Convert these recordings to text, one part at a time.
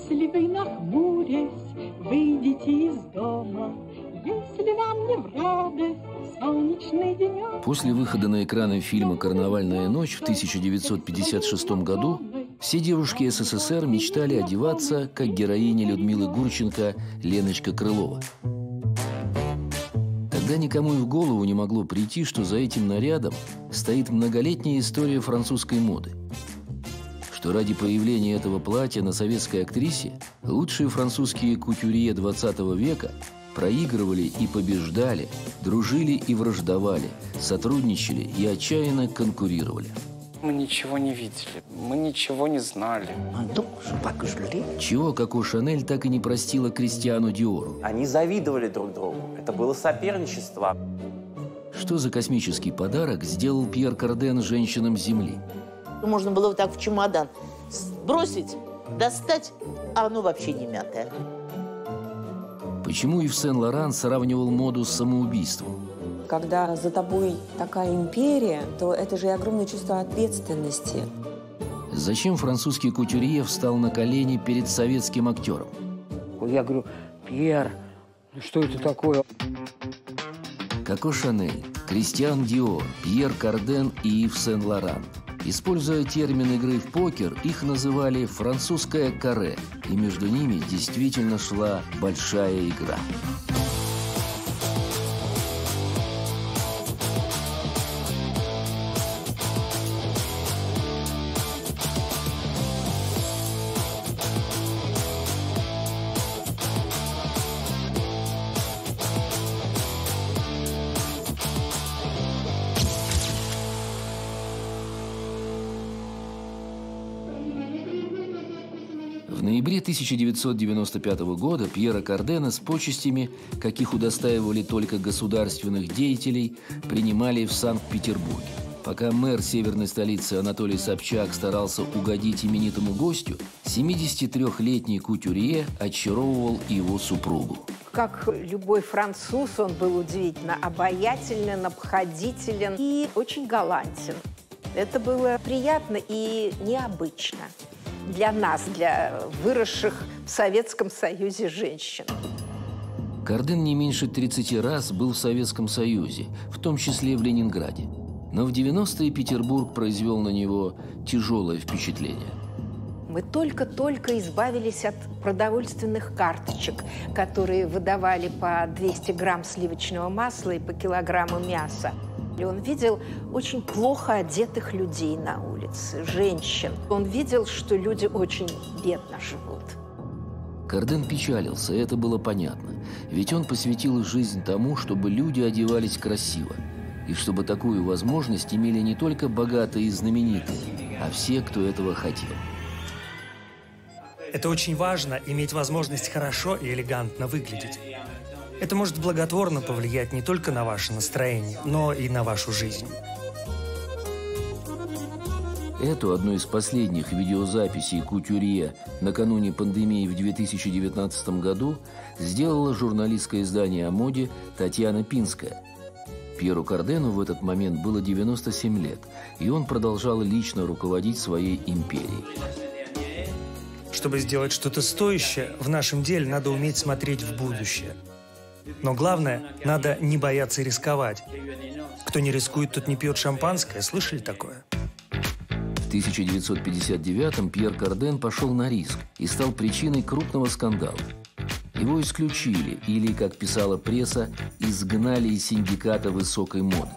Если вы, нахмурясь, выйдете из дома, если вам не в радость солнечный денек. После выхода на экраны фильма «Карнавальная ночь» в 1956 году все девушки СССР мечтали одеваться, как героиня Людмилы Гурченко Леночка Крылова. Тогда никому и в голову не могло прийти, что за этим нарядом стоит многолетняя история французской моды. Что ради появления этого платья на советской актрисе лучшие французские кутюрье 20 века проигрывали и побеждали, дружили и враждовали, сотрудничали и отчаянно конкурировали. Мы ничего не видели, мы ничего не знали. Чего Коко Шанель так и не простила Кристиану Диору. Они завидовали друг другу. Это было соперничество. Что за космический подарок сделал Пьер Карден женщинам Земли? Можно было вот так в чемодан бросить, достать, а оно вообще не мятое. Почему Ив Сен-Лоран сравнивал моду с самоубийством? Когда за тобой такая империя, то это же и огромное чувство ответственности. Зачем французский кутюрье встал на колени перед советским актером? Я говорю: Пьер, ну что это такое? Коко Шанель, Кристиан Диор, Пьер Карден и Ив Сен-Лоран. Используя термин игры в покер, их называли «французское каре», и между ними действительно шла большая игра. В ноябре 1995 года Пьера Кардена с почестями, каких удостаивали только государственных деятелей, принимали в Санкт-Петербурге. Пока мэр северной столицы Анатолий Собчак старался угодить именитому гостю, 73-летний кутюрье очаровывал его супругу. Как любой француз, он был удивительно обаятелен, обходителен и очень галантен. Это было приятно и необычно для нас, для выросших в Советском Союзе женщин. Карден не меньше 30 раз был в Советском Союзе, в том числе в Ленинграде. Но в 90-е Петербург произвел на него тяжелое впечатление. Мы только-только избавились от продовольственных карточек, которые выдавали по 200 грамм сливочного масла и по килограмму мяса. И он видел очень плохо одетых людей на улице, женщин. Он видел, что люди очень бедно живут. Карден печалился, и это было понятно. Ведь он посвятил жизнь тому, чтобы люди одевались красиво. И чтобы такую возможность имели не только богатые и знаменитые, а все, кто этого хотел. Это очень важно – иметь возможность хорошо и элегантно выглядеть. Это может благотворно повлиять не только на ваше настроение, но и на вашу жизнь. Эту одну из последних видеозаписей кутюрье накануне пандемии в 2019 году сделала журналистское издание о моде Татьяна Пинская. Пьеру Кардену в этот момент было 97 лет, и он продолжал лично руководить своей империей. Чтобы сделать что-то стоящее, в нашем деле надо уметь смотреть в будущее. Но главное, надо не бояться рисковать. Кто не рискует, тот не пьет шампанское. Слышали такое? В 1959-м Пьер Карден пошел на риск и стал причиной крупного скандала. Его исключили или, как писала пресса, изгнали из синдиката высокой моды.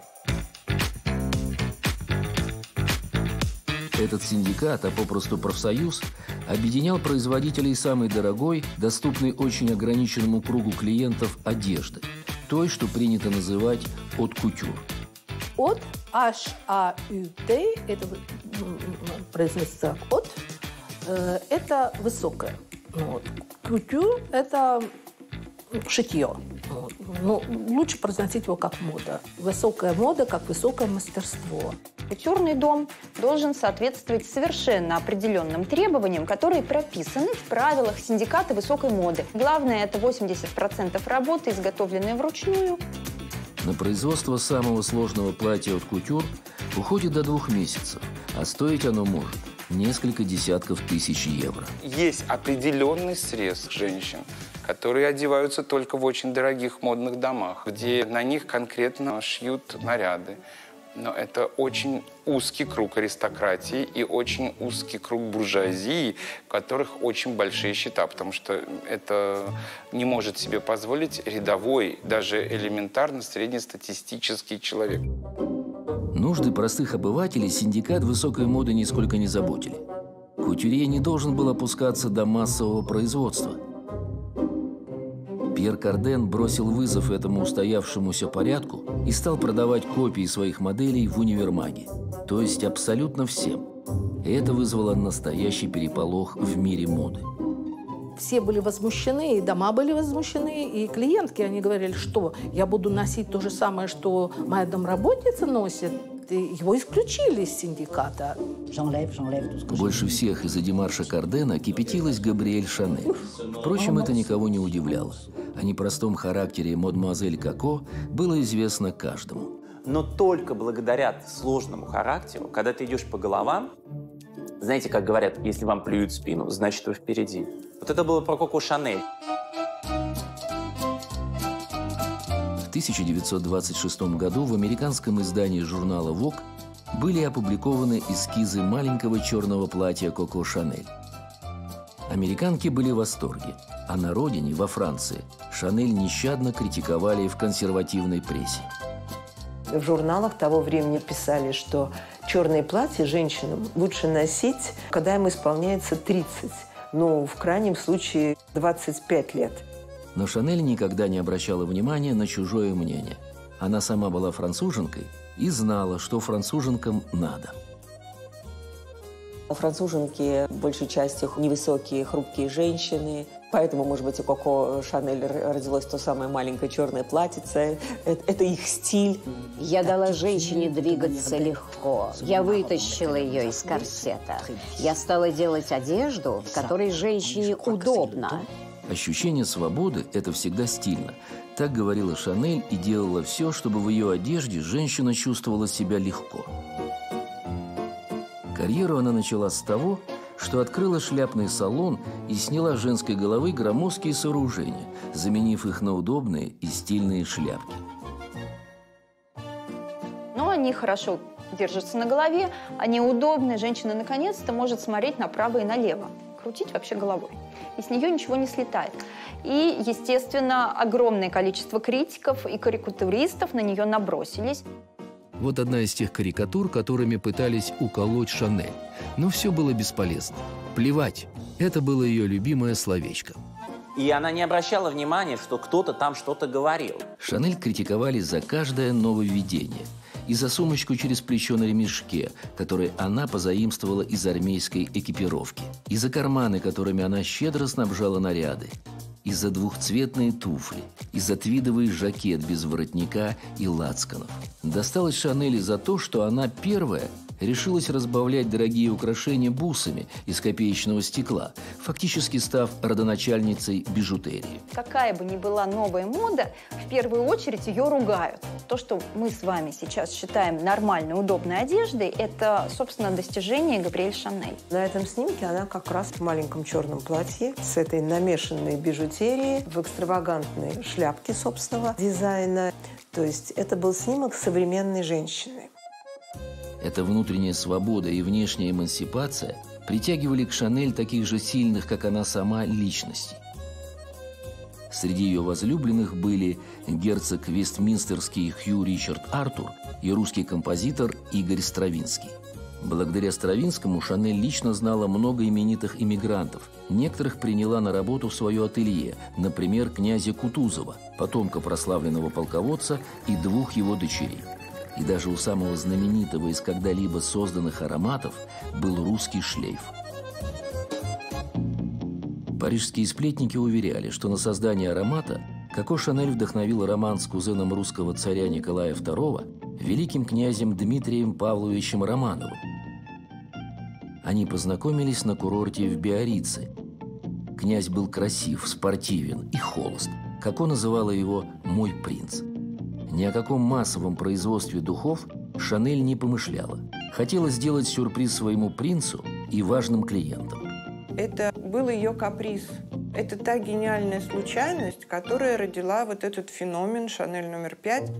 Этот синдикат, а попросту профсоюз, объединял производителей самой дорогой, доступной очень ограниченному кругу клиентов одежды, той, что принято называть «от-кутюр». От, H-A-U-T, это произносится от, это высокое. Вот. Кутюр – это шитье. Вот. Ну, лучше произносить его как мода. Высокая мода, как высокое мастерство. Кутюрный дом должен соответствовать совершенно определенным требованиям, которые прописаны в правилах синдиката высокой моды. Главное – это 80% работы, изготовленной вручную. На производство самого сложного платья от кутюр уходит до 2 месяцев, а стоить оно может несколько десятков тысяч евро. Есть определенный срез женщин, которые одеваются только в очень дорогих модных домах, где на них конкретно шьют наряды. Но это очень узкий круг аристократии и очень узкий круг буржуазии, у которых очень большие счета, потому что это не может себе позволить рядовой, даже элементарно среднестатистический человек. Нужды простых обывателей синдикат высокой моды нисколько не заботили. Кутюрье не должен был опускаться до массового производства. Пьер Карден бросил вызов этому устоявшемуся порядку и стал продавать копии своих моделей в универмаге, то есть абсолютно всем. И это вызвало настоящий переполох в мире моды. Все были возмущены, и дома были возмущены, и клиентки, они говорили, что я буду носить то же самое, что моя домработница носит. И его исключили из синдиката. Больше всех из-за демарша Кардена кипятилась Габриэль Шанель. Впрочем, это никого не удивляло. О непростом характере мадемуазель Коко было известно каждому. Но только благодаря сложному характеру, когда ты идешь по головам, знаете, как говорят, если вам плюют в спину, значит, вы впереди. Вот это было про Коко Шанель. В 1926 году в американском издании журнала Vogue были опубликованы эскизы маленького черного платья Коко Шанель. Американки были в восторге, а на родине, во Франции, Шанель нещадно критиковали в консервативной прессе. В журналах того времени писали, что черные платья женщинам лучше носить, когда им исполняется 30, ну, в крайнем случае, 25 лет. Но Шанель никогда не обращала внимания на чужое мнение. Она сама была француженкой и знала, что француженкам надо. Француженки, большей частью, невысокие, хрупкие женщины. Поэтому, может быть, у Коко Шанель родилось то самое маленькое черное платьице. Это их стиль. Я дала женщине двигаться легко. Я вытащила ее из корсета. Я стала делать одежду, в которой женщине удобно. Ощущение свободы – это всегда стильно. Так говорила Шанель и делала все, чтобы в ее одежде женщина чувствовала себя легко. Карьеру она начала с того, что открыла шляпный салон и сняла с женской головы громоздкие сооружения, заменив их на удобные и стильные шляпки. Но они хорошо держатся на голове, они удобные, женщина наконец-то может смотреть направо и налево, крутить вообще головой. И с нее ничего не слетает. И, естественно, огромное количество критиков и карикатуристов на нее набросились. Вот одна из тех карикатур, которыми пытались уколоть Шанель. Но все было бесполезно. Плевать. Это было ее любимое словечко. И она не обращала внимания, что кто-то там что-то говорил. Шанель критиковали за каждое нововведение. И за сумочку через плечо на ремешке, который она позаимствовала из армейской экипировки. И за карманы, которыми она щедро снабжала наряды. И за двухцветные туфли, и за твидовый жакет без воротника и лацканов. Досталось Шанель за то, что она первая решилась разбавлять дорогие украшения бусами из копеечного стекла, фактически став родоначальницей бижутерии. Какая бы ни была новая мода, в первую очередь ее ругают. То, что мы с вами сейчас считаем нормальной, удобной одеждой, это, собственно, достижение Габриэль Шанель. На этом снимке она как раз в маленьком черном платье с этой намешанной бижутерией, в экстравагантной шляпке собственного дизайна. То есть это был снимок современной женщины. Эта внутренняя свобода и внешняя эмансипация притягивали к Шанель таких же сильных, как она сама, личностей. Среди ее возлюбленных были герцог Вестминстерский Хью Ричард Артур и русский композитор Игорь Стравинский. Благодаря Стравинскому Шанель лично знала много именитых иммигрантов. Некоторых приняла на работу в свое ателье, например, князя Кутузова, потомка прославленного полководца, и двух его дочерей. И даже у самого знаменитого из когда-либо созданных ароматов был русский шлейф. Парижские сплетники уверяли, что на создание аромата Коко Шанель вдохновила роман с кузеном русского царя Николая II, великим князем Дмитрием Павловичем Романовым. Они познакомились на курорте в Биаррице. Князь был красив, спортивен и холост. Коко называла его «мой принц». Ни о каком массовом производстве духов Шанель не помышляла. Хотела сделать сюрприз своему принцу и важным клиентам. Это был ее каприз. Это та гениальная случайность, которая родила вот этот феномен «Шанель номер 5».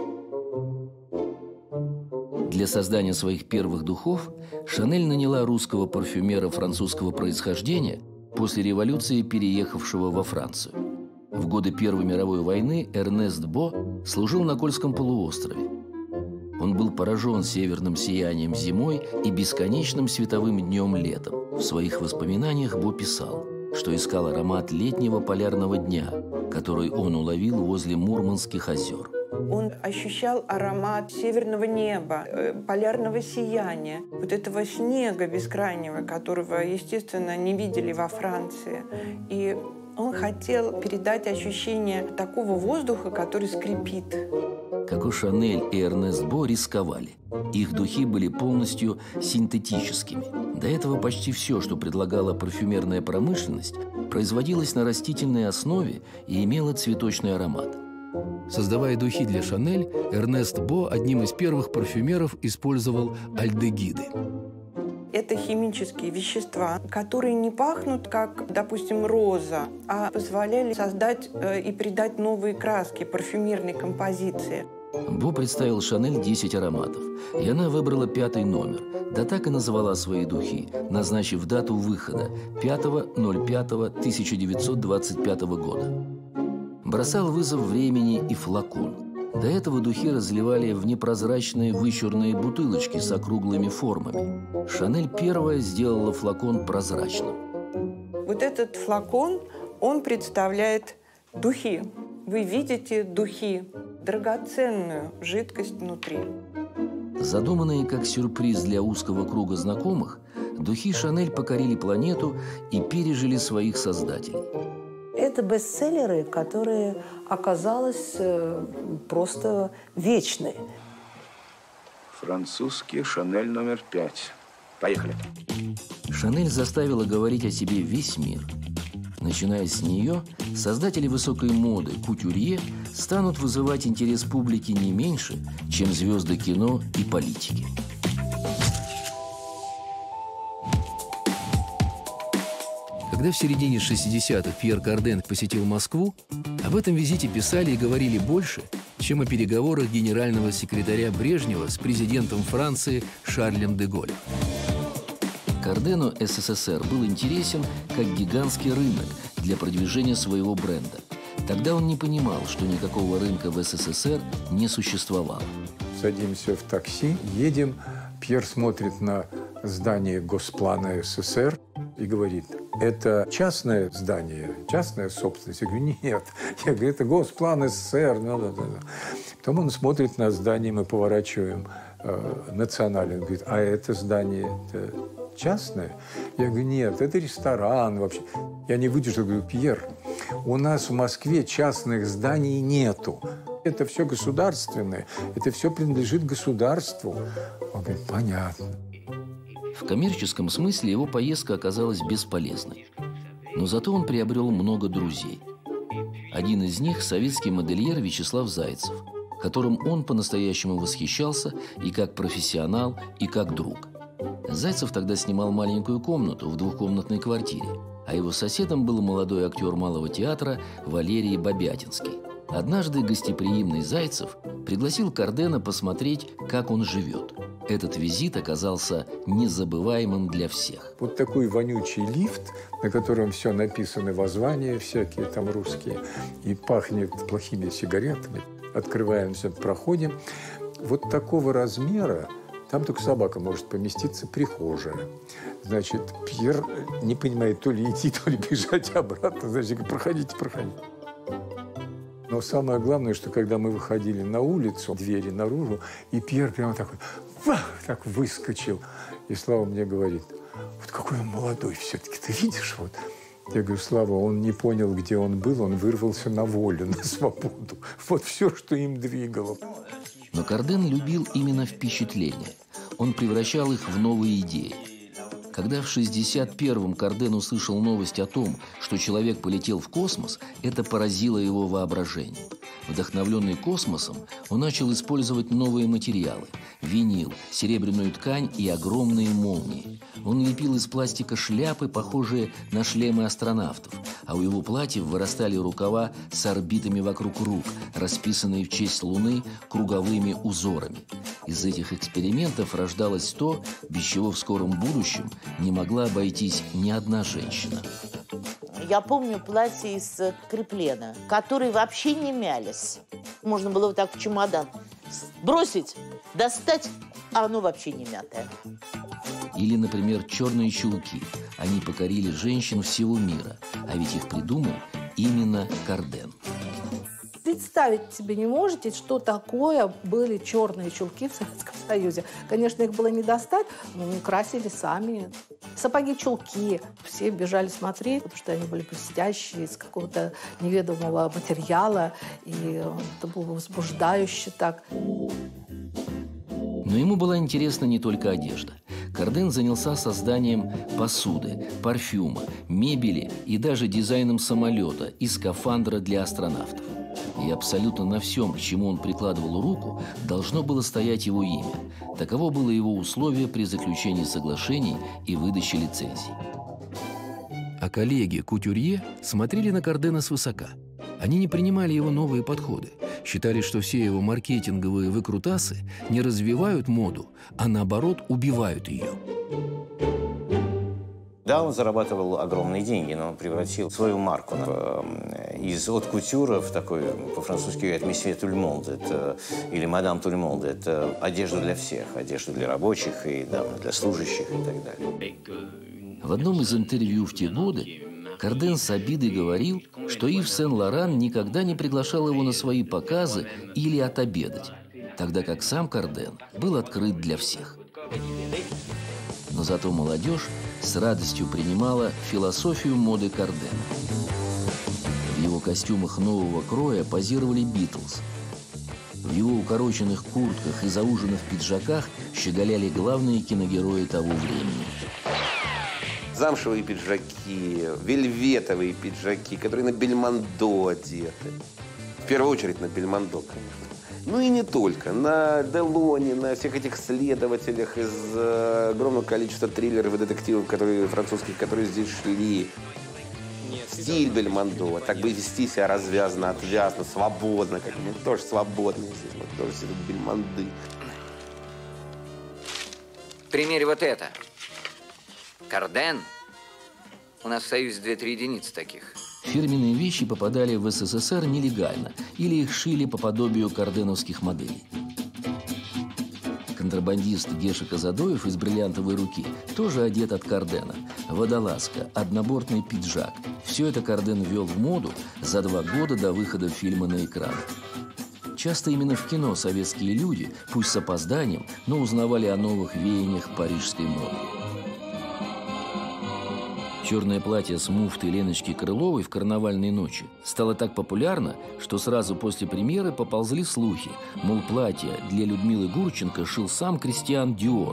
Для создания своих первых духов Шанель наняла русского парфюмера французского происхождения, после революции переехавшего во Францию. В годы Первой мировой войны Эрнест Бо служил на Кольском полуострове. Он был поражен северным сиянием зимой и бесконечным световым днем летом. В своих воспоминаниях Бо писал, что искал аромат летнего полярного дня, который он уловил возле Мурманских озер. Он ощущал аромат северного неба, полярного сияния, вот этого снега бескрайнего, которого, естественно, не видели во Франции. И он хотел передать ощущение такого воздуха, который скрипит. Коко Шанель и Эрнест Бо рисковали. Их духи были полностью синтетическими. До этого почти все, что предлагала парфюмерная промышленность, производилось на растительной основе и имело цветочный аромат. Создавая духи для Шанель, Эрнест Бо одним из первых парфюмеров использовал альдегиды. Это химические вещества, которые не пахнут, как, допустим, роза, а позволяли создать и придать новые краски парфюмерной композиции. Бо представил Шанель 10 ароматов, и она выбрала 5-й номер, да так и назвала свои духи, назначив дату выхода – 5.05.1925 года. Бросал вызов времени и флакон. До этого духи разливали в непрозрачные вычурные бутылочки с округлыми формами. Шанель первая сделала флакон прозрачным. Вот этот флакон, он представляет духи. Вы видите духи, драгоценную жидкость внутри. Задуманные как сюрприз для узкого круга знакомых, духи Шанель покорили планету и пережили своих создателей. Это бестселлеры, которые оказалось просто вечны. Французский Шанель номер 5. Поехали. Шанель заставила говорить о себе весь мир. Начиная с нее, создатели высокой моды, кутюрье, станут вызывать интерес публики не меньше, чем звезды кино и политики. Когда в середине 60-х Пьер Карден посетил Москву, об этом визите писали и говорили больше, чем о переговорах генерального секретаря Брежнева с президентом Франции Шарлем де Голлем. Кардену СССР был интересен как гигантский рынок для продвижения своего бренда. Тогда он не понимал, что никакого рынка в СССР не существовало. Садимся в такси, едем. Пьер смотрит на здание Госплана СССР и говорит: это частное здание, частная собственность? Я говорю: нет. Я говорю: это Госплан СССР. Потом он смотрит на здание, мы поворачиваем национальное. Он говорит: а это здание это частное? Я говорю: нет, это ресторан вообще. Я не выдержал, говорю: Пьер, у нас в Москве частных зданий нету. Это все государственное, это все принадлежит государству. Он говорит: понятно. В коммерческом смысле его поездка оказалась бесполезной. Но зато он приобрел много друзей. Один из них – советский модельер Вячеслав Зайцев, которым он по-настоящему восхищался и как профессионал, и как друг. Зайцев тогда снимал маленькую комнату в двухкомнатной квартире, а его соседом был молодой актер Малого театра Валерий Бабятинский. Однажды гостеприимный Зайцев пригласил Кардена посмотреть, как он живет. Этот визит оказался незабываемым для всех. Вот такой вонючий лифт, на котором все написано, воззвания всякие там русские, и пахнет плохими сигаретами. Открываемся, проходим. Вот такого размера, там только собака может поместиться, прихожая. Значит, Пьер не понимает, то ли идти, то ли бежать обратно. Значит, проходите, проходите. Но самое главное, что когда мы выходили на улицу, двери наружу, и Пьер прямо так выскочил. И Слава мне говорит: вот какой он молодой все-таки, ты видишь? Вот. Я говорю: Слава, он не понял, где он был, он вырвался на волю, на свободу. Вот все, что им двигало. Но Карден любил именно впечатления. Он превращал их в новые идеи. Когда в 1961-м Карден услышал новость о том, что человек полетел в космос, это поразило его воображение. Вдохновленный космосом, он начал использовать новые материалы – винил, серебряную ткань и огромные молнии. Он лепил из пластика шляпы, похожие на шлемы астронавтов, а у его платьев вырастали рукава с орбитами вокруг рук, расписанные в честь Луны круговыми узорами. Из этих экспериментов рождалось то, без чего в скором будущем не могла обойтись ни одна женщина. Я помню платье из креплена, которые вообще не мялись. Можно было вот так в чемодан бросить, достать, а оно вообще не мятое. Или, например, черные чулки. Они покорили женщин всего мира, а ведь их придумал именно Карден. Представить себе не можете, что такое были черные чулки в Советском Союзе. Конечно, их было не достать, но они красили сами. Сапоги-чулки. Все бежали смотреть, потому что они были блестящие, из какого-то неведомого материала. И это было возбуждающе так. Но ему была интересна не только одежда. Карден занялся созданием посуды, парфюма, мебели и даже дизайном самолета и скафандра для астронавтов. И абсолютно на всем, к чему он прикладывал руку, должно было стоять его имя. Таково было его условие при заключении соглашений и выдаче лицензий. А коллеги кутюрье смотрели на Кардена свысока. Они не принимали его новые подходы. Считали, что все его маркетинговые выкрутасы не развивают моду, а наоборот убивают ее. Да, он зарабатывал огромные деньги, но он превратил свою марку из от кутюра в такой, по-французски говорят, «Месье Туль-Монд», или «Мадам Туль-Монд». Это одежда для всех, одежда для рабочих и для служащих и так далее. В одном из интервью в те годы Карден с обидой говорил, что Ив Сен-Лоран никогда не приглашал его на свои показы или отобедать, тогда как сам Карден был открыт для всех. Но зато молодежь с радостью принимала философию моды Кардена. В его костюмах нового кроя позировали Битлз. В его укороченных куртках и зауженных пиджаках щеголяли главные киногерои того времени. Замшевые пиджаки, вельветовые пиджаки, которые на Бельмондо одеты. В первую очередь на Бельмондо, конечно. Ну и не только. На Делоне, на всех этих следователях из огромного количества триллеров и детективов, французских, которые здесь шли. Стиль Бельмондо. Так бы вести себя развязно, отвязно, свободно. Как мы тоже свободные здесь. Мы тоже все тут Бельмонды. Примерь вот это. Карден. У нас в Союзе 2-3 единицы таких. Фирменные вещи попадали в СССР нелегально или их шили по подобию карденовских моделей. Контрабандист Геша Казадоев из «Бриллиантовой руки» тоже одет от Кардена. Водолазка, однобортный пиджак. Все это Карден ввел в моду за 2 года до выхода фильма на экран. Часто именно в кино советские люди, пусть с опозданием, но узнавали о новых веяниях парижской моды. Черное платье с муфтой Леночки Крыловой в «Карнавальной ночи» стало так популярно, что сразу после премьеры поползли слухи, мол, платье для Людмилы Гурченко шил сам Кристиан Диор.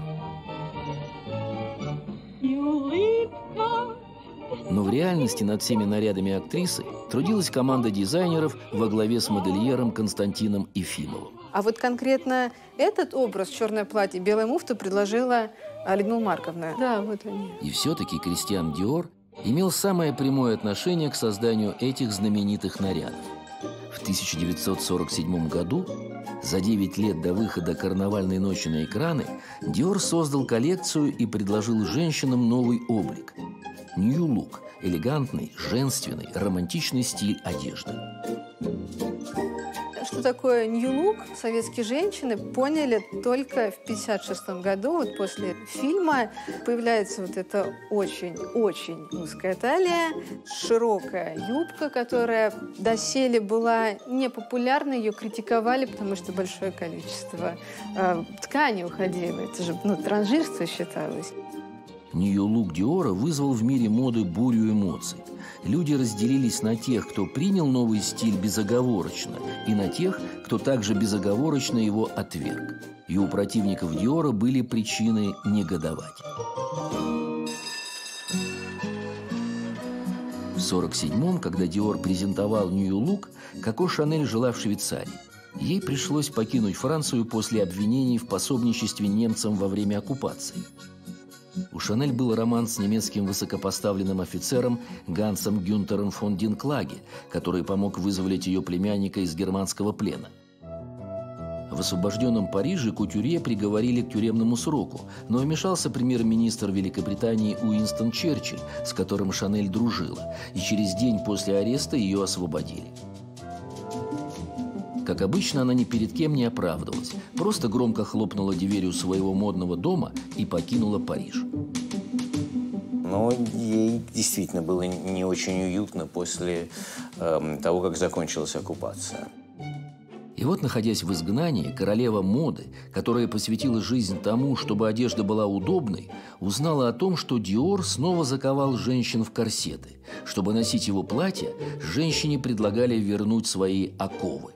Но в реальности над всеми нарядами актрисы трудилась команда дизайнеров во главе с модельером Константином Ефимовым. А вот конкретно этот образ, черное платье, белая муфта, предложила Людмила Марковна. Да, вот они. И все-таки Кристиан Диор имел самое прямое отношение к созданию этих знаменитых нарядов. В 1947 году, за 9 лет до выхода «Карнавальной ночи» на экраны, Диор создал коллекцию и предложил женщинам новый облик. New Look – элегантный, женственный, романтичный стиль одежды. Что такое New Look, советские женщины поняли только в 1956 году. Вот после фильма появляется вот эта очень-очень узкая талия, широкая юбка, которая доселе была непопулярна, ее критиковали, потому что большое количество ткани уходило. Это же транжирство считалось. New Look Диора вызвал в мире моды бурю эмоций. Люди разделились на тех, кто принял новый стиль безоговорочно, и на тех, кто также безоговорочно его отверг. И у противников Диора были причины негодовать. В 1947-м, когда Диор презентовал Нью Лук, Коко Шанель жила в Швейцарии. Ей пришлось покинуть Францию после обвинений в пособничестве немцам во время оккупации. У Шанель был роман с немецким высокопоставленным офицером Гансом Гюнтером фон Динклаге, который помог вызволить ее племянника из германского плена. В освобожденном Париже Кутюрье приговорили к тюремному сроку, но вмешался премьер-министр Великобритании Уинстон Черчилль, с которым Шанель дружила, и через день после ареста ее освободили. Как обычно, она ни перед кем не оправдывалась, просто громко хлопнула дверью своего модного дома и покинула Париж. Но ей действительно было не очень уютно после того, как закончилась оккупация. И вот, находясь в изгнании, королева моды, которая посвятила жизнь тому, чтобы одежда была удобной, узнала о том, что Диор снова заковал женщин в корсеты. Чтобы носить его платье, женщине предлагали вернуть свои оковы.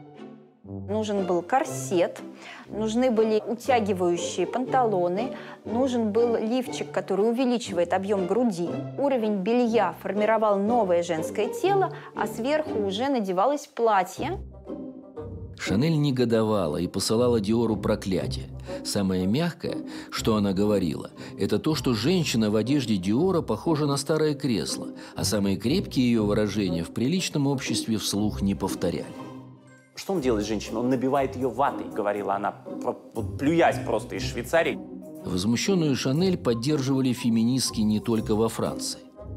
Нужен был корсет, нужны были утягивающие панталоны, нужен был лифчик, который увеличивает объем груди. Уровень белья формировал новое женское тело, а сверху уже надевалось платье. Шанель негодовала и посылала Диору проклятие. Самое мягкое, что она говорила, это то, что женщина в одежде Диора похожа на старое кресло, а самые крепкие ее выражения в приличном обществе вслух не повторяли. Что он делает с женщиной? Он набивает ее ватой, говорила она, плюясь просто из Швейцарии. Возмущенную Шанель поддерживали феминистки не только во Франции.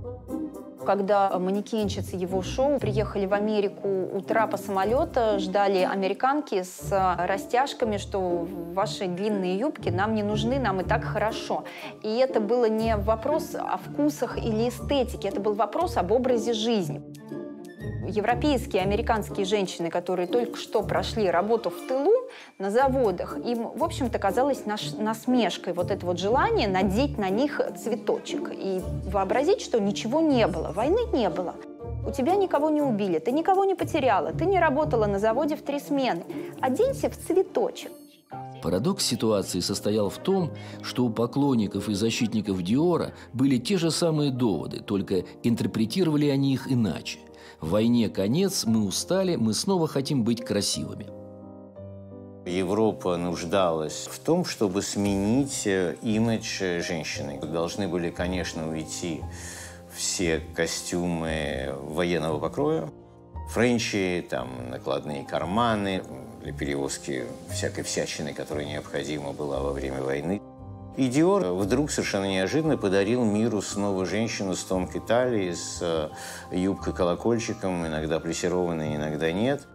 Когда манекенщицы его шоу приехали в Америку, у трапа самолета ждали американки с растяжками, что ваши длинные юбки нам не нужны, нам и так хорошо. И это было не вопрос о вкусах или эстетике, это был вопрос об образе жизни. Европейские, американские женщины, которые только что прошли работу в тылу на заводах, им, в общем-то, казалось насмешкой вот это вот желание надеть на них цветочек и вообразить, что ничего не было, войны не было. У тебя никого не убили, ты никого не потеряла, ты не работала на заводе в 3 смены. Оденься в цветочек. Парадокс ситуации состоял в том, что у поклонников и защитников Диора были те же самые доводы, только интерпретировали они их иначе. В войне конец, мы устали, мы снова хотим быть красивыми. Европа нуждалась в том, чтобы сменить имидж женщины. Должны были, конечно, уйти все костюмы военного покроя. Френчи, там, накладные карманы для перевозки всякой всячины, которая необходима была во время войны. И Диор вдруг совершенно неожиданно подарил миру снова женщину с тонкой талией, с юбкой-колокольчиком, иногда плессированной, иногда нет.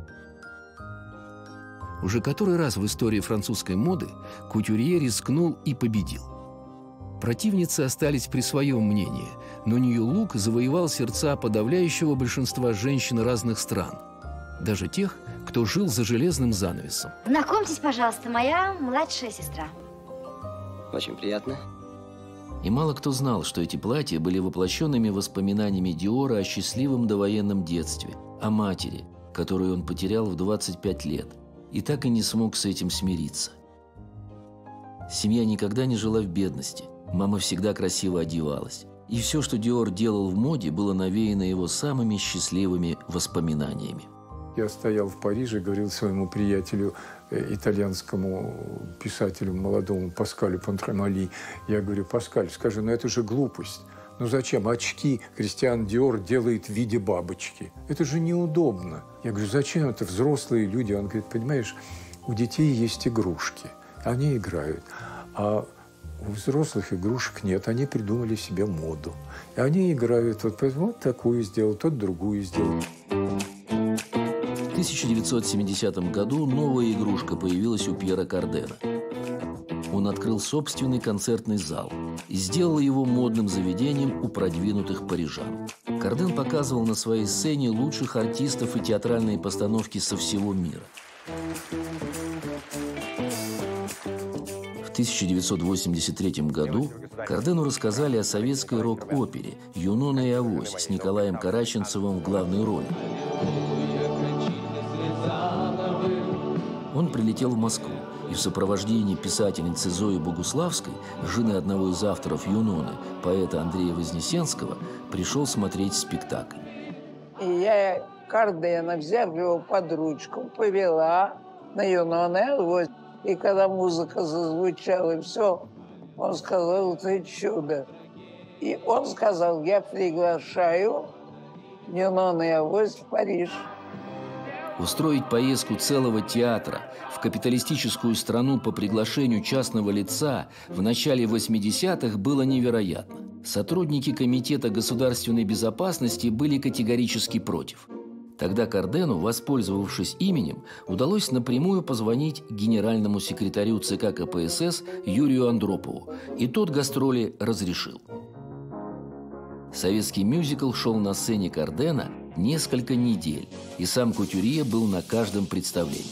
Уже который раз в истории французской моды Кутюрье рискнул и победил. Противницы остались при своем мнении, но Нью Лук завоевал сердца подавляющего большинства женщин разных стран, даже тех, кто жил за железным занавесом. Знакомьтесь, пожалуйста, моя младшая сестра. Очень приятно. И мало кто знал, что эти платья были воплощенными воспоминаниями Диора о счастливом довоенном детстве, о матери, которую он потерял в 25 лет, и так и не смог с этим смириться. Семья никогда не жила в бедности, мама всегда красиво одевалась, и все, что Диор делал в моде, было навеяно его самыми счастливыми воспоминаниями. Я стоял в Париже, говорил своему приятелю, итальянскому писателю молодому Паскалю Пантремали. Я говорю: Паскаль, скажи, ну это же глупость. Ну зачем очки Кристиан Диор делает в виде бабочки? Это же неудобно. Я говорю: зачем это взрослые люди? Он говорит: понимаешь, у детей есть игрушки, они играют. А у взрослых игрушек нет, они придумали себе моду. И они играют, вот такую сделал, тот другую сделал. В 1970 году новая игрушка появилась у Пьера Кардена. Он открыл собственный концертный зал и сделал его модным заведением у продвинутых парижан. Карден показывал на своей сцене лучших артистов и театральные постановки со всего мира. В 1983 году Кардену рассказали о советской рок-опере «Юнона и Авось» с Николаем Караченцевым в главной роли. он прилетел в Москву и в сопровождении писательницы Зои Богуславской, жены одного из авторов «Юноны», поэта Андрея Вознесенского, пришел смотреть спектакль. И я Кардена, взяв его под ручку, повела на «Юноны». И когда музыка зазвучала, и все, он сказал: «Это чудо». И он сказал: «Я приглашаю Юноны Авось в Париж». Устроить поездку целого театра в капиталистическую страну по приглашению частного лица в начале 80-х было невероятно. Сотрудники Комитета государственной безопасности были категорически против. Тогда Кардену, воспользовавшись именем, удалось напрямую позвонить генеральному секретарю ЦК КПСС Юрию Андропову, и тот гастроли разрешил. Советский мюзикл шел на сцене Кардена несколько недель, и сам Кутюрье был на каждом представлении.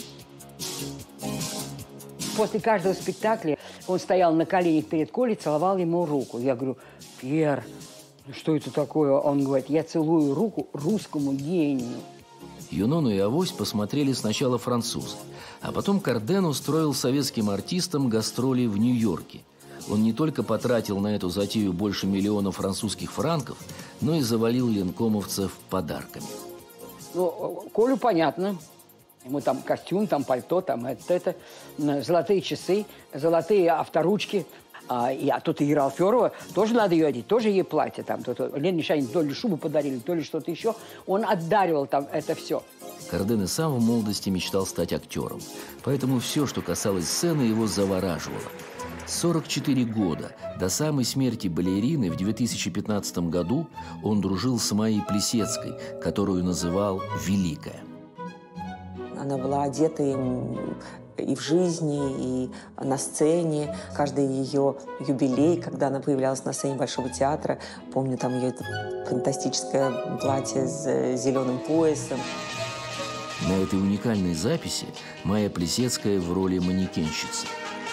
После каждого спектакля он стоял на коленях перед Колей, целовал ему руку. Я говорю: «Пьер, что это такое?» Он говорит: «Я целую руку русскому гению». «Юнону и Авось» посмотрели сначала французы, а потом Карден устроил советским артистам гастроли в Нью-Йорке. Он не только потратил на эту затею больше миллиона французских франков, но и завалил ленкомовцев подарками. Ну, Колю понятно. Ему там костюм, там пальто, там это, золотые часы, золотые авторучки. А тут Ира Алферова, тоже надо ее одеть, тоже ей платье. Там, Лене Мишанин то ли шубу подарили, то ли что-то еще. Он отдаривал там это все. Карден и сам в молодости мечтал стать актером. Поэтому все, что касалось сцены, его завораживало. 44 года до самой смерти балерины в 2015 году он дружил с Майей Плисецкой, которую называл «Великая». Она была одета и в жизни, и на сцене. Каждый ее юбилей, когда она появлялась на сцене Большого театра, помню там ее фантастическое платье с зеленым поясом. На этой уникальной записи Майя Плисецкая в роли манекенщицы.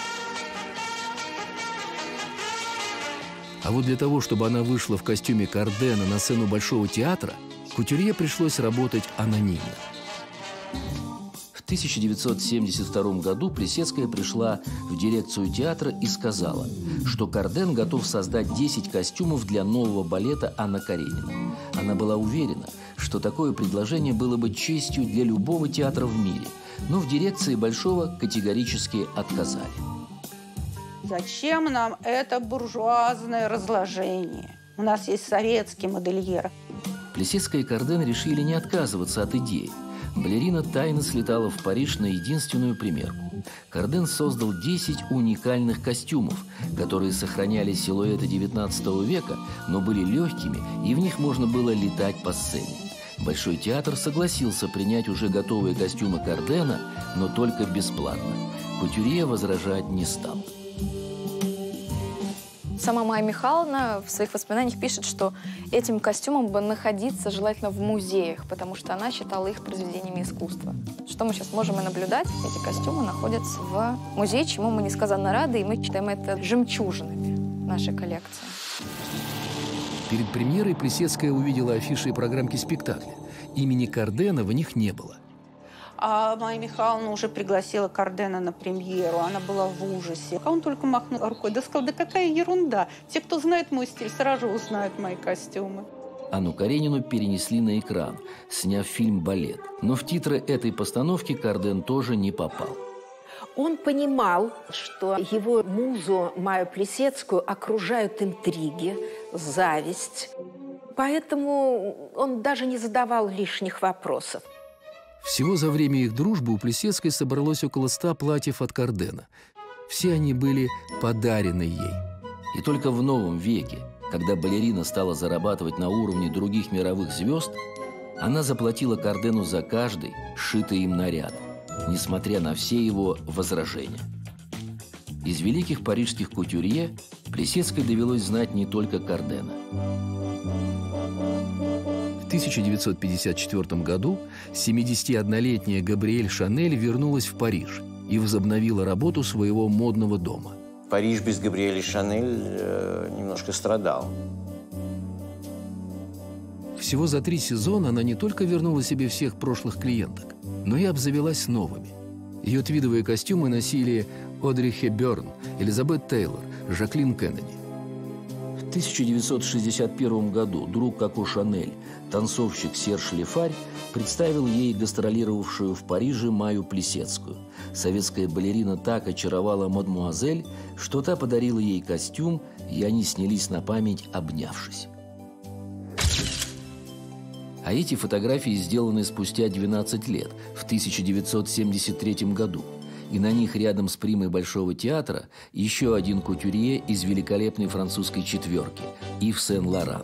А вот для того, чтобы она вышла в костюме Кардена на сцену Большого театра, Кутюрье пришлось работать анонимно. В 1972 году Плисецкая пришла в дирекцию театра и сказала, что Карден готов создать 10 костюмов для нового балета «Анна Каренина». Она была уверена, что такое предложение было бы честью для любого театра в мире, но в дирекции Большого категорически отказали. Зачем нам это буржуазное разложение? У нас есть советский модельер. Плисецкая и Карден решили не отказываться от идеи. Балерина тайно слетала в Париж на единственную примерку. Карден создал 10 уникальных костюмов, которые сохраняли силуэты XIX века, но были легкими, и в них можно было летать по сцене. Большой театр согласился принять уже готовые костюмы Кардена, но только бесплатно. Кутюрье возражать не стал. Сама Майя Михайловна в своих воспоминаниях пишет, что этим костюмам бы находиться желательно в музеях, потому что она считала их произведениями искусства. Что мы сейчас можем и наблюдать, эти костюмы находятся в музее, чему мы несказанно рады, и мы считаем это жемчужинами нашей коллекции. Перед премьерой Плисецкая увидела афиши и программки спектакля. Имени Кардена в них не было. А Майя Михайловна уже пригласила Кардена на премьеру. Она была в ужасе. А он только махнул рукой. Да сказал: да какая ерунда. Те, кто знает мой стиль, сразу узнают мои костюмы. Анну Каренину перенесли на экран, сняв фильм «Балет». Но в титры этой постановки Карден тоже не попал. Он понимал, что его музу Майю Плисецкую окружают интриги, зависть. Поэтому он даже не задавал лишних вопросов. Всего за время их дружбы у Плисецкой собралось около 100 платьев от Кардена. Все они были подарены ей. И только в новом веке, когда балерина стала зарабатывать на уровне других мировых звезд, она заплатила Кардену за каждый сшитый им наряд, несмотря на все его возражения. Из великих парижских кутюрье Плисецкой довелось знать не только Кардена. В 1954 году 71-летняя Габриэль Шанель вернулась в Париж и возобновила работу своего модного дома. Париж без Габриэли Шанель немножко страдал. Всего за 3 сезона она не только вернула себе всех прошлых клиенток, но и обзавелась новыми. Ее твидовые костюмы носили Одри Хепберн, Элизабет Тейлор, Жаклин Кеннеди. В 1961 году друг Коко Шанель, танцовщик Серж Лефарь, представил ей гастролировавшую в Париже Майю Плисецкую. Советская балерина так очаровала мадмуазель, что та подарила ей костюм, и они снялись на память, обнявшись. А эти фотографии сделаны спустя 12 лет, в 1973 году. И на них рядом с примой Большого театра еще один кутюрье из великолепной французской четверки – Ив Сен-Лоран.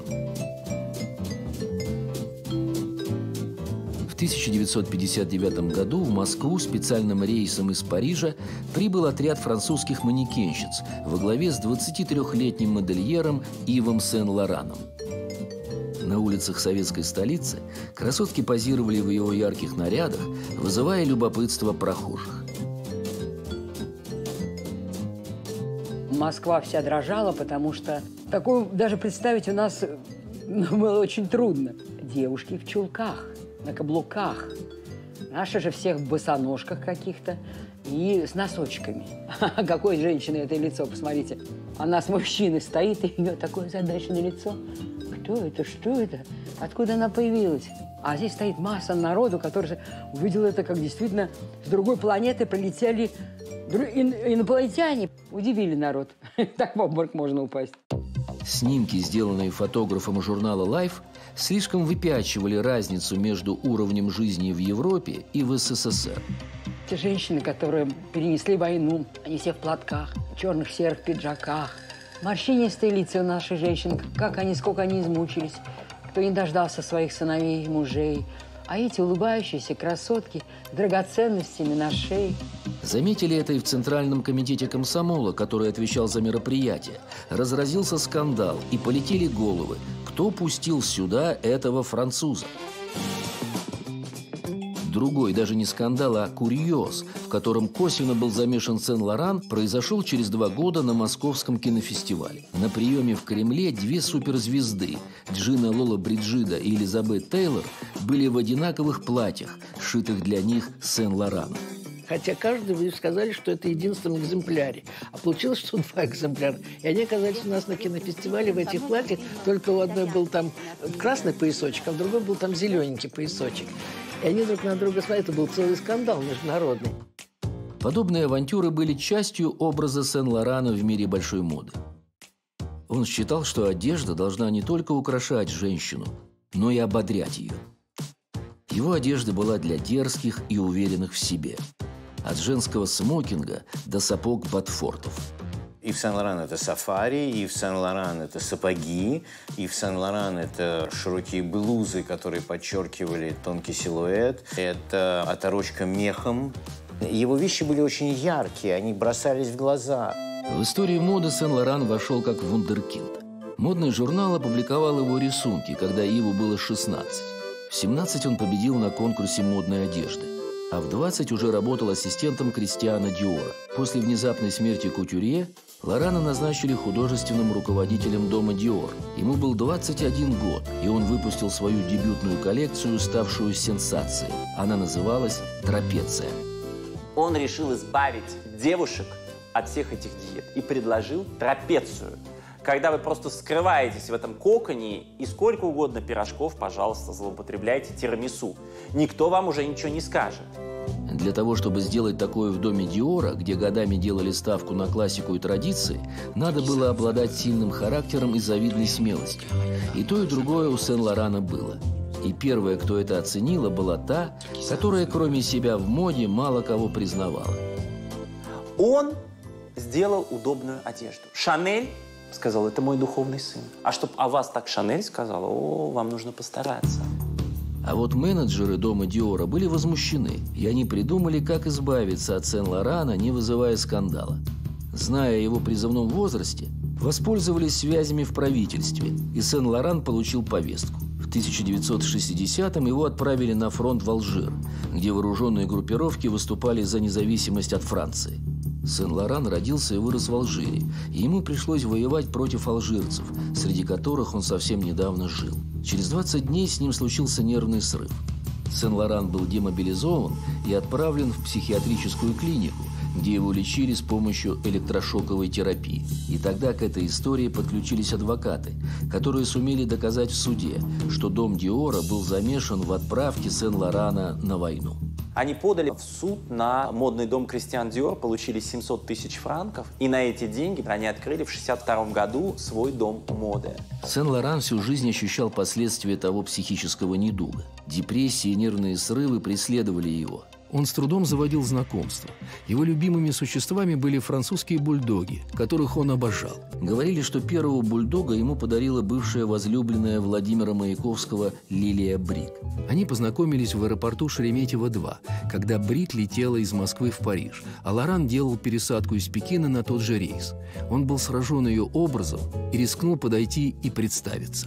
В 1959 году в Москву специальным рейсом из Парижа прибыл отряд французских манекенщиц во главе с 23-летним модельером Ивом Сен-Лораном. На улицах советской столицы красотки позировали в его ярких нарядах, вызывая любопытство прохожих. Москва вся дрожала, потому что такое даже представить у нас было очень трудно. Девушки в чулках, на каблуках. Наши же всех в босоножках каких-то и с носочками. Какой женщины это лицо, посмотрите. Она с мужчиной стоит, и у нее такое озадаченное лицо. Кто это? Что это? Откуда она появилась? А здесь стоит масса народу, который увидел это, как действительно с другой планеты прилетели инопланетяне. Удивили народ. Так в обморок можно упасть. Снимки, сделанные фотографом журнала Life, слишком выпячивали разницу между уровнем жизни в Европе и в СССР. Те женщины, которые перенесли войну, они все в платках, в черных серых пиджаках. Морщинистые лица у наших женщин, сколько они измучились, кто не дождался своих сыновей и мужей. А эти улыбающиеся красотки с драгоценностями на шее. Заметили это и в Центральном комитете комсомола, который отвечал за мероприятие. Разразился скандал, и полетели головы. Кто пустил сюда этого француза? Другой, даже не скандал, а курьез, в котором косвенно был замешан Сен-Лоран, произошел через 2 года на Московском кинофестивале. На приеме в Кремле 2 суперзвезды – Джина Лола Бриджида и Элизабет Тейлор – были в одинаковых платьях, сшитых для них Сен-Лораном. Хотя каждый вы сказали, что это в единственном экземпляре. А получилось, что 2 экземпляра. И они оказались у нас на кинофестивале в этих платьях. Только у одной был там красный поясочек, а в другой был там зелененький поясочек. И они друг на друга смотрели. Это был целый скандал международный. Подобные авантюры были частью образа Сен-Лорана в мире большой моды. Он считал, что одежда должна не только украшать женщину, но и ободрять ее. Его одежда была для дерзких и уверенных в себе. От женского смокинга до сапог ботфортов. Ив Сен-Лоран – это сафари, Ив Сен-Лоран – это сапоги, Ив Сен-Лоран – это широкие блузы, которые подчеркивали тонкий силуэт, это оторочка мехом. Его вещи были очень яркие, они бросались в глаза. В историю моды Сен-Лоран вошел как вундеркинд. Модный журнал опубликовал его рисунки, когда Иву было 16. В 17 он победил на конкурсе модной одежды. А в 20 уже работал ассистентом Кристиана Диора. После внезапной смерти кутюрье Лорана назначили художественным руководителем дома Диор. Ему был 21 год, и он выпустил свою дебютную коллекцию, ставшую сенсацией. Она называлась «Трапеция». Он решил избавить девушек от всех этих диет и предложил трапецию. Когда вы просто скрываетесь в этом коконе и сколько угодно пирожков, пожалуйста, злоупотребляйте тирамису. Никто вам уже ничего не скажет. Для того, чтобы сделать такое в доме Диора, где годами делали ставку на классику и традиции, надо было обладать сильным характером и завидной смелостью. И то, и другое у Сен-Лорана было. И первая, кто это оценила, была та, которая, кроме себя в моде, мало кого признавала. Он сделал удобную одежду. Шанель сказал, это мой духовный сын. А чтоб о вас так Шанель сказала, вам нужно постараться. А вот менеджеры дома Диора были возмущены, и они придумали, как избавиться от Сен-Лорана, не вызывая скандала. Зная о его призывном возрасте, воспользовались связями в правительстве, и Сен-Лоран получил повестку. В 1960-м его отправили на фронт в Алжир, где вооруженные группировки выступали за независимость от Франции. Сен-Лоран родился и вырос в Алжире, и ему пришлось воевать против алжирцев, среди которых он совсем недавно жил. Через 20 дней с ним случился нервный срыв. Сен-Лоран был демобилизован и отправлен в психиатрическую клинику, где его лечили с помощью электрошоковой терапии. И тогда к этой истории подключились адвокаты, которые сумели доказать в суде, что дом Диора был замешан в отправке Сен-Лорана на войну. Они подали в суд на модный дом Кристиан Диор, получили 700 тысяч франков, и на эти деньги они открыли в 1962 году свой дом моды. Сен-Лоран всю жизнь ощущал последствия того психического недуга. Депрессии и нервные срывы преследовали его. Он с трудом заводил знакомства. Его любимыми существами были французские бульдоги, которых он обожал. Говорили, что первого бульдога ему подарила бывшая возлюбленная Владимира Маяковского Лилия Брик. Они познакомились в аэропорту Шереметьево-2, когда Брик летела из Москвы в Париж, а Лоран делал пересадку из Пекина на тот же рейс. Он был сражен ее образом и рискнул подойти и представиться.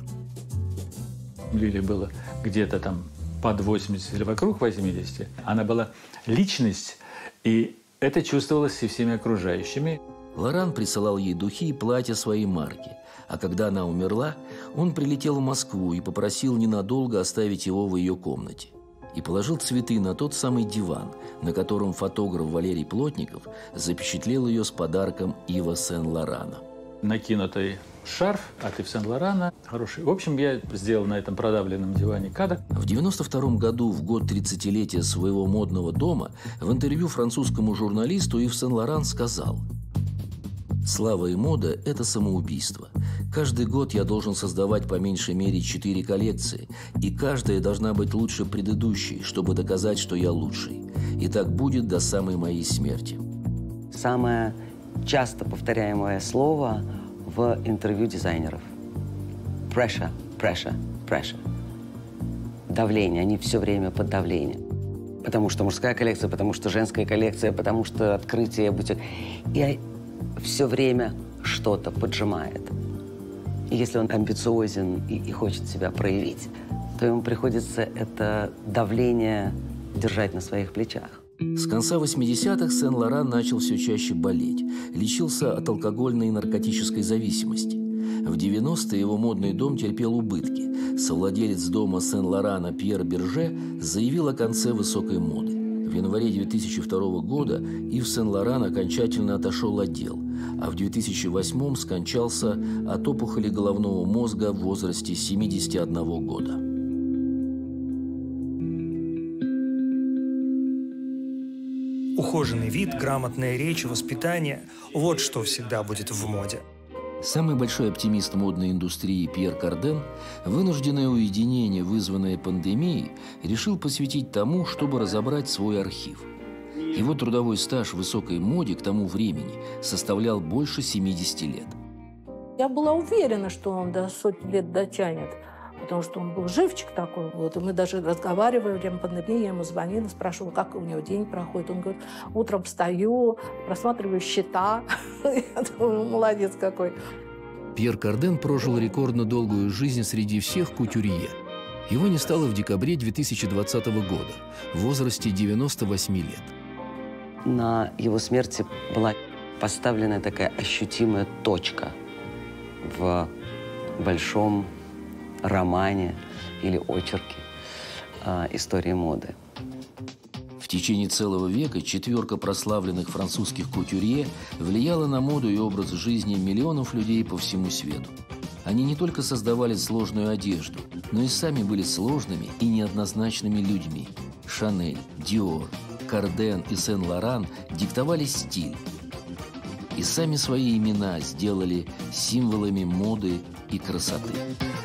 Лиле было где-то там под 80 или вокруг 80. Она была личность, и это чувствовалось и всеми окружающими. Лоран присылал ей духи и платья своей марки. А когда она умерла, он прилетел в Москву и попросил ненадолго оставить его в ее комнате. И положил цветы на тот самый диван, на котором фотограф Валерий Плотников запечатлел ее с подарком Ива Сен-Лорана. Накинутый шарф от Ив Сен-Лорана хороший. В общем, я сделал на этом продавленном диване кадр. В 1992 году, в год 30-летия своего модного дома, в интервью французскому журналисту Ив Сен-Лоран сказал: «Слава и мода – это самоубийство. Каждый год я должен создавать по меньшей мере 4 коллекции, и каждая должна быть лучше предыдущей, чтобы доказать, что я лучший. И так будет до самой моей смерти». Самое часто повторяемое слово в интервью дизайнеров. Pressure, pressure, pressure. Давление. Они все время под давлением. Потому что мужская коллекция, потому что женская коллекция, потому что открытие бутик. И все время что-то поджимает. И если он амбициозен и хочет себя проявить, то ему приходится это давление держать на своих плечах. С конца 80-х Сен-Лоран начал все чаще болеть, лечился от алкогольной и наркотической зависимости. В 90-е его модный дом терпел убытки. Совладелец дома Сен-Лорана Пьер Берже заявил о конце высокой моды. В январе 2002 года Ив Сен-Лоран окончательно отошел от дел, а в 2008 скончался от опухоли головного мозга в возрасте 71 года. Ухоженный вид, грамотная речь, воспитание – вот что всегда будет в моде. Самый большой оптимист модной индустрии Пьер Карден, вынужденное уединение, вызванное пандемией, решил посвятить тому, чтобы разобрать свой архив. Его трудовой стаж в высокой моде к тому времени составлял больше 70 лет. Я была уверена, что он до сотни лет дотянет, потому что он был живчик такой. Вот. И мы даже разговаривали во время пандемии, я ему звонила, спрашивала, как у него день проходит. Он говорит: утром встаю, просматриваю счета. Я думаю, молодец какой. Пьер Карден прожил рекордно долгую жизнь среди всех кутюрье. Его не стало в декабре 2020 года, в возрасте 98 лет. На его смерти была поставлена такая ощутимая точка в большом романе или очерке истории моды. В течение целого века четверка прославленных французских кутюрье влияла на моду и образ жизни миллионов людей по всему свету. Они не только создавали сложную одежду, но и сами были сложными и неоднозначными людьми. Шанель, Диор, Карден и Сен-Лоран диктовали стиль. И сами свои имена сделали символами моды и красоты.